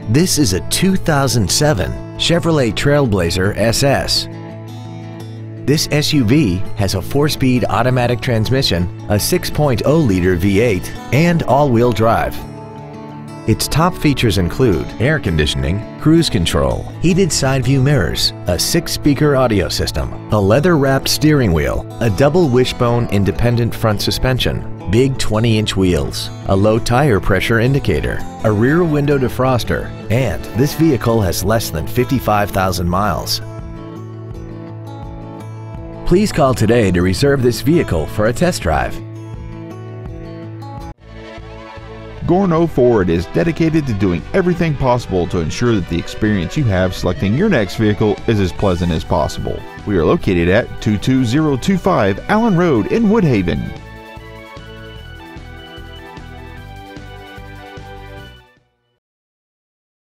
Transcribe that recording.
This is a 2007 Chevrolet Trailblazer SS. This SUV has a 4-speed automatic transmission, a 6.0-liter V8, and all-wheel drive. Its top features include air conditioning, cruise control, heated side view mirrors, a 6-speaker audio system, a leather-wrapped steering wheel, a double wishbone independent front suspension, big 20-inch wheels, a low tire pressure indicator, a rear window defroster, and this vehicle has less than 55,000 miles. Please call today to reserve this vehicle for a test drive. Gorno Ford is dedicated to doing everything possible to ensure that the experience you have selecting your next vehicle is as pleasant as possible. We are located at 22025 Allen Road in Woodhaven.